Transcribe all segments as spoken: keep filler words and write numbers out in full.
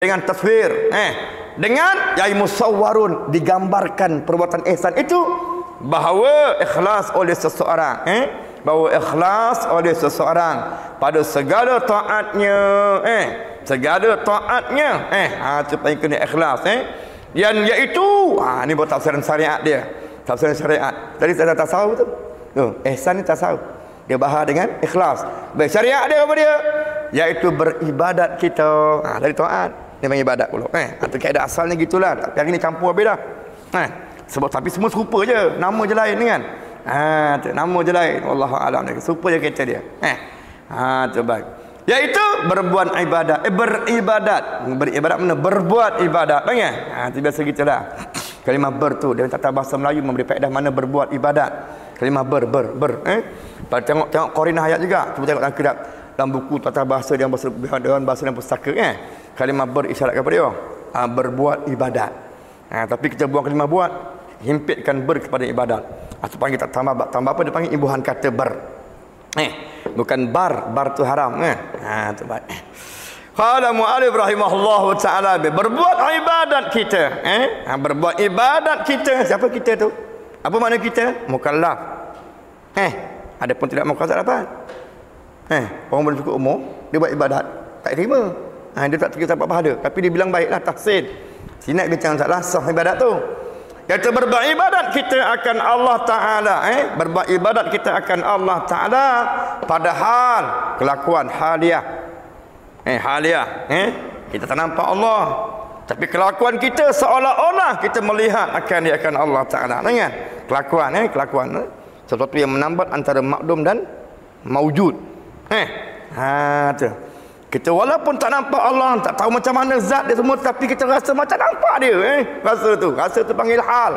dengan taswir, eh dengan yai musawwarun, digambarkan perbuatan ihsan itu bahawa ikhlas oleh seseorang, eh bahawa ikhlas oleh seseorang pada segala taatnya, eh segala taatnya, eh ha tu paling kena ikhlas, eh yang iaitu ha ni buat tafsiran syariat dia, tafsiran syariat tadi saya tasawuf tu tu ihsan ni tasawuf, dia bahas dengan ikhlas. Baik, syariat dia apa dia, iaitu beribadat kita, ha dari taat dia panggil ibadat pula, eh atau kaedah asalnya gitulah, tapi hari ni campur habis dah, eh sebab tapi semua serupa je, nama je lain kan, ha tu nama je lain, wallahu alam, serupa je kata dia, eh ha tu baik, iaitu berbuat ibadat, eh beribadat, beribadat mana, berbuat ibadat kan, ha tu biasa gitulah. Kalimah ber tu dalam tata bahasa Melayu memberi faedah mana berbuat ibadat, kalimah ber ber ber, eh pada tengok tengok qarinah ayat juga, cuba tengok dalam kitab, dalam buku tata bahasa yang bahasa dalam bahasa dan pustaka, eh kalimah ber isyarat kepada dia, ha, berbuat ibadat, ha, tapi kita buang kalimah buat, himpitkan ber kepada ibadat, atau panggil tak tambah tambah apa, dia panggil imbuhan kata ber, eh bukan bar, bar tu haram, eh ha tu baik. Qala mu'alif rahimahullahu ta'ala, berbuat ibadat kita, eh ha, berbuat ibadat kita, siapa kita tu, apa makna kita, mukallaf, eh ada pun tidak mukallaf apa, eh orang belum cukup umur dia buat ibadat tak terima, ha, dia tak terima dapat pahala, tapi dia bilang baiklah, tahsin sinat bincang salah sah ibadat tu. Kata berbuat ibadat kita akan Allah Ta'ala, eh berbuat ibadat kita akan Allah Ta'ala padahal kelakuan haliah, eh haliah, eh kita tak nampak Allah, tapi kelakuan kita seolah-olah kita melihat akan dia akan Allah Ta'ala, kan kelakuan, eh kelakuan, eh? sesuatu yang menambat antara makdum dan maujud, eh ha tu kita walaupun tak nampak Allah, tak tahu macam mana zat dia semua, tapi kita rasa macam nampak dia, eh rasa tu, rasa tu panggil hal,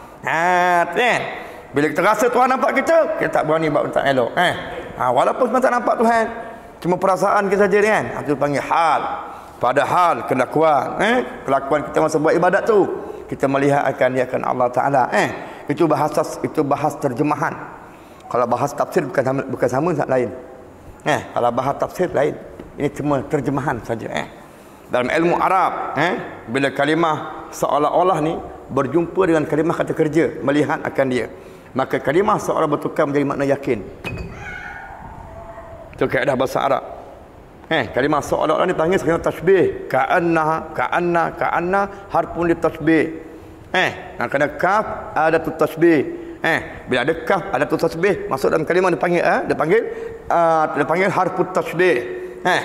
ha kan, bila kita rasa Tuhan nampak kita, kita tak berani buat tak elok, eh ha, walaupun tak nampak Tuhan, cuma perasaan kita saja kan, itu panggil hal. Padahal kelakuan, eh kelakuan kita masa buat ibadat tu, kita melihat akan dia akan Allah Ta'ala, eh itu bahasa, itu bahas terjemahan. Kalau bahas tafsir bukan sama, bukan sama lain, eh kalau bahas tafsir lain, ini cuma terjemahan saja, eh dalam ilmu Arab, eh bila kalimah seolah-olah ni berjumpa dengan kalimah kata kerja, melihat akan dia, maka kalimah seolah bertukar menjadi makna yakin. Itu kaedah bahasa Arab, eh kalimah seolah-olah ni panggil kalimah tasbih, ka'anna ka'anna ka'anna harfun li tasbih, eh nah kena kaf ada tu tasbih, eh bila ada kaf ada tu tasbih masuk dalam kalimah dia panggil, eh dia panggil uh, dia panggil harfut tasbih, eh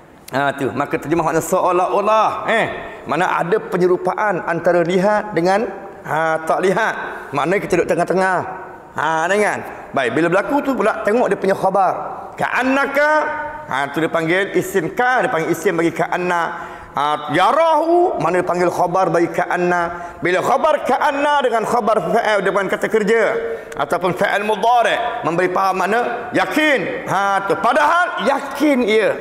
ha tu maka terjemah makna seolah-olah, eh mana ada penyerupaan antara lihat dengan ha tak lihat, maknanya kita duduk tengah-tengah, ha dengan baik, bila berlaku tu pula tengok dia punya khabar, ka'annaka, ha tu dia panggil isim ka, dia panggil isim bagi ka'anna, ha yarahu mana dia panggil khabar bagi ka'anna, bila khabar ka'anna dengan khabar fa'il dengan kata kerja ataupun fa'il mudhari' memberi faham mana yakin, ha tu padahal yakin ia,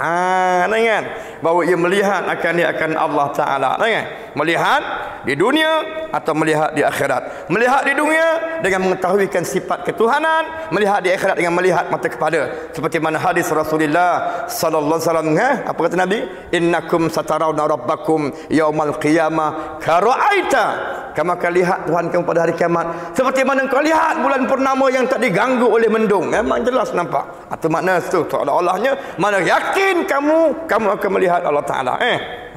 ha kan bahawa ia melihat akan dia akan Allah Ta'ala, kan melihat di dunia atau melihat di akhirat, melihat di dunia dengan mengetahuikan sifat ketuhanan, melihat di akhirat dengan melihat mata kepala, seperti mana hadis Rasulullah sallallahu alaihi wasallam, eh apa kata Nabi, innakum satarawna rabbakum yaumal qiyamah kara'aita, kamu akan lihat Tuhan kamu pada hari kiamat seperti mana kau lihat bulan purnama yang tak diganggu oleh mendung, memang jelas nampak, atau makna tu seolah-olahnya mana yakin kamu kamu akan melihat Allah Ta'ala, eh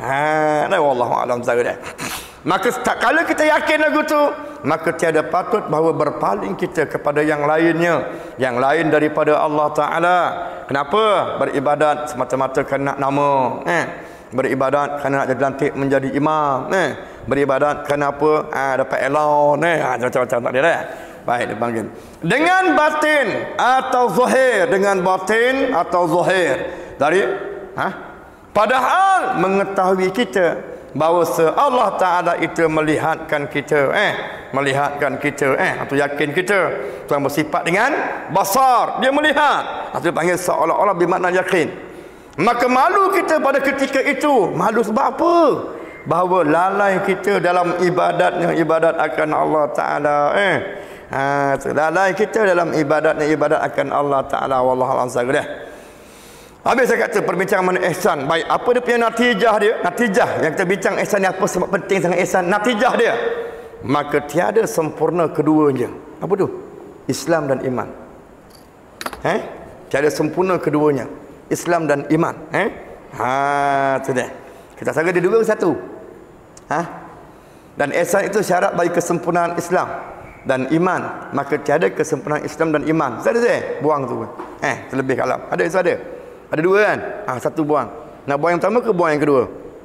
ha nah wallahu alam zahir. Maka tak kala kita yakin lagu tu, maka tiada patut bahawa berpaling kita kepada yang lainnya, yang lain daripada Allah Ta'ala. Kenapa? Beribadat semata-mata kerana nama, eh beribadat kerana nak jadi lantik menjadi imam, eh beribadat kerana apa, ah dapat elon, eh ah, macam-macam tak dia dah. Baik, dipanggil dengan batin atau zahir, dengan batin atau zahir dari ha padahal mengetahui kita bahawa Allah Ta'ala itu melihatkan kita, eh melihatkan kita, eh atau yakin kita, Tuhan bersifat dengan basar, dia melihat, atau panggil seolah-olah bermakna yakin, maka malu kita pada ketika itu. Malu sebab apa? Bahawa lalai kita dalam ibadatnya ibadat akan Allah Ta'ala, eh ha lalai kita dalam ibadatnya ibadat akan Allah Ta'ala, wallahu a'lam. Habis saya kata perbincangan mengenai ihsan. Baik, apa dia punya natijah dia? Natijah yang kita bincang ihsan ni apa sebab penting sangat ihsan? Natijah dia. Maka tiada sempurna keduanya. Apa tu? Islam dan iman. Eh? Tiada sempurna keduanya. Islam dan iman. Eh? Ha, tu dia. Kita sangka dia dua satu. Ha? Dan ihsan itu syarat bagi kesempurnaan Islam dan iman. Maka tiada kesempurnaan Islam dan iman. Ada saya buang tu. Eh, terlebih kalam. Ada itu ada. Ada dua kan? Ah, satu buang. Nak buang yang pertama ke buang yang kedua?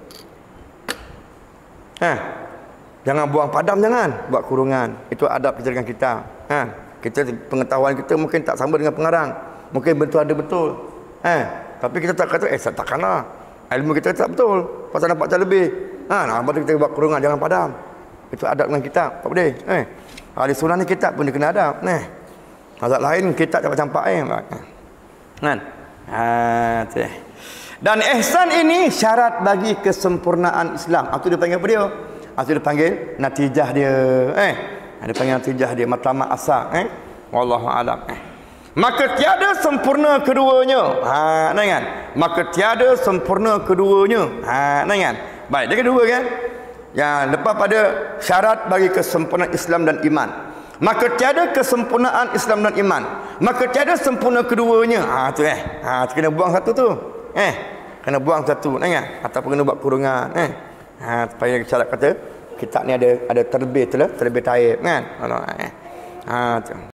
Eh, jangan buang padam, jangan. Buat kurungan. Itu adab pendidikan kita. Ha, kita pengetahuan kita mungkin tak sama dengan pengarang. Mungkin betul ada betul. Eh, tapi kita tak kata eh takkanlah. Ilmu kita tak betul. Pasal nampak macam lebih. Ha, nah, baru kita buat kurungan, jangan padam. Itu adab dengan kitab. Tak boleh. Eh, ahli sunnah ni kitab pun dia kena adab. Eh. Mazhab lain kitab campak-campak eh. Kan? Ha, tu. Dan ihsan ini syarat bagi kesempurnaan Islam. Itu dia panggil apa dia? Itu dia panggil natijah dia. Eh, dia panggil natijah dia, matlamat asal. Eh, wallahu alam. Eh. Maka tiada sempurna keduanya. Ha, kan? Maka tiada sempurna keduanya. Ha, kan? Baik, dia kedua kan? Yang lepas pada syarat bagi kesempurnaan Islam dan iman. Maka tiada kesempurnaan Islam dan iman. Maka tiada sempurna keduanya. Ha tu eh. Ha tu kena buang satu tu. Eh, kena buang satu, kan? Ataupun kena buat kurungan, eh. Ha supaya syarat kata kitab ni ada ada terbit tu lah, terbit taib kan. Ha tu.